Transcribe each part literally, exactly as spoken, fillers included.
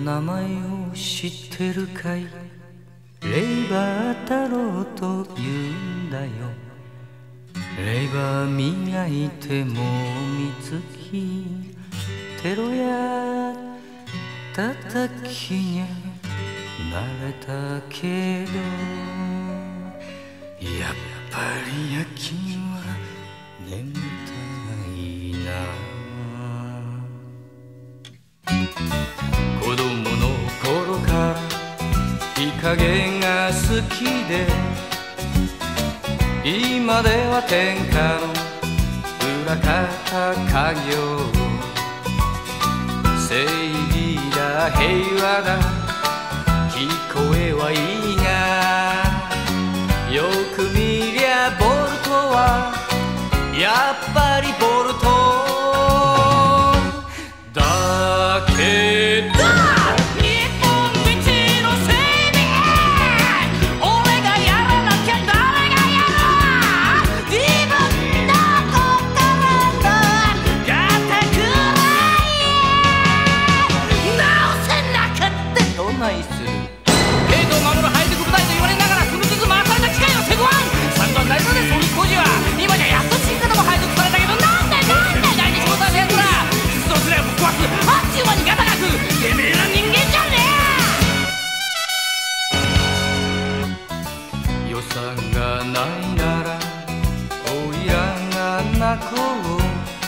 名前を知ってるかい？レイバー太郎と言うんだよ。レイバー磨いてもみつき、テロや叩きにゃ慣れたけど、やっぱり夜勤は眠たいな。子供の頃から日陰が好きで、今では天下の裏方家業、正義だ平和だ聞こえはいいが、よく見りゃボルトはやっぱりボルトだけど、予算がないならおいらが泣こう。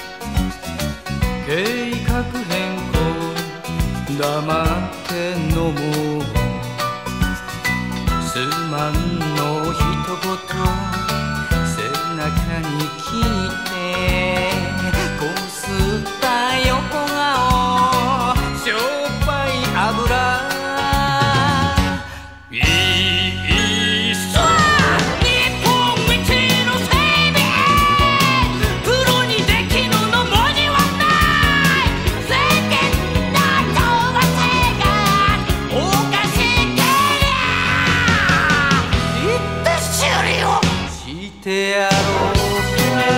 計画変更黙って飲もう。すまんのひと言背中に聞いて、こすった横顔しょっぱい油してやろう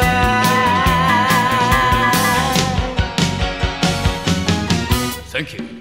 か。 Thank you.